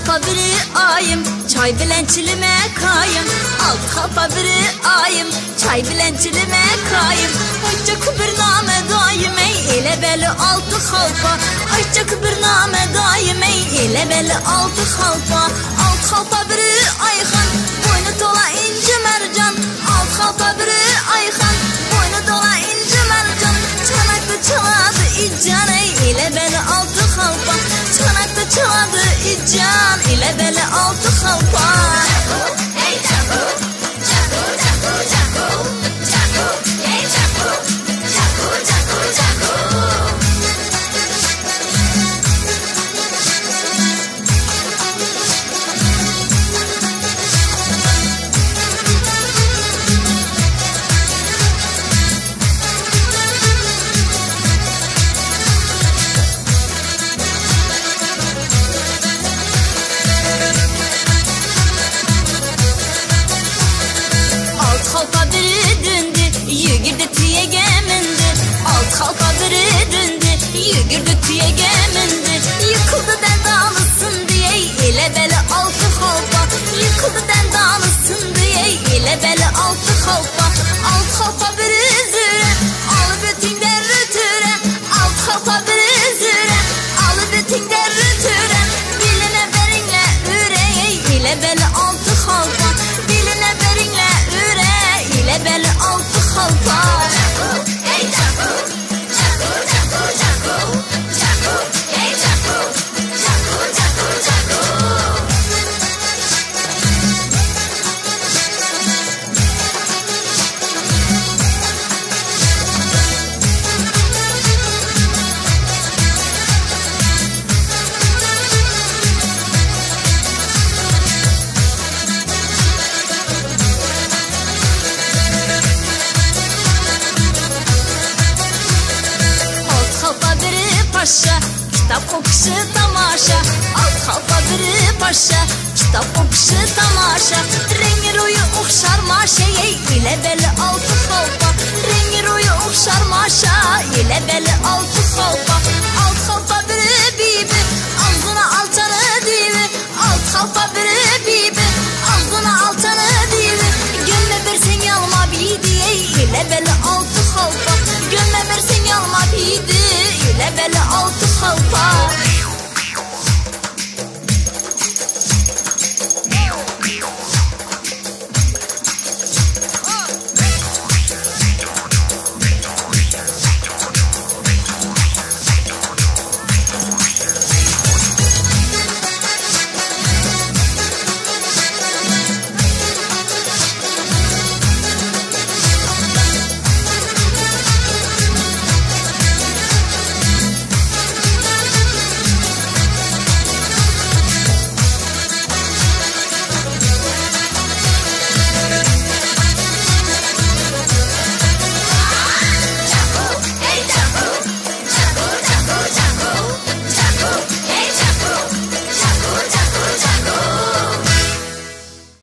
kalpa biri ayım, çay bilen çilime kayım. Alt kalpa biri ayım, çay bilen çilime kayım. Ayça kuburname daim ey ele beli altı kalpa. Ayça kuburname daim ey ele beli altı kalpa. Alt kalpa biri ayhan, boynu tola ince mercan. Alt kalpa biri ayhan, boynu tola ince mercan. Çanakta çaladı ican ey ele beli altı kalpa. Çanakta çaladı ican ile beli altı kalpa. Hey Caku, Caku, Caku, Caku, Caku, hey Caku, Caku, Caku, Caku. Kalpa biri döndü, yürüdü tüye gemindi. Alt kalpa biri döndü, yürüdü tüye gemindi. Yıkıldı dendalısın diye ile beli altı kalpa. Yıkıldı dendalısın diye ile beli altı kalpa. Alt kalpa biri züre, alı bütün derri türe. Alt kalpa biri züre, alı bütün derri türe. Diline berinle üre ile beli altı kalpa. Diline berinle üre ile beli altı kalpa. Hey Caku, Caku, Caku, Caku, Caku, hey Caku, Caku, Caku, Caku. Paşa, kitap okuşu tamaşa. Alt kalpa biri paşa, kitap okuşu tamaşa. Rengi royu okşar maşeye ile beli altı kalpa. Rengi royu okşar maşa ile beli altı kalpa. Alt kalpa biri bibi,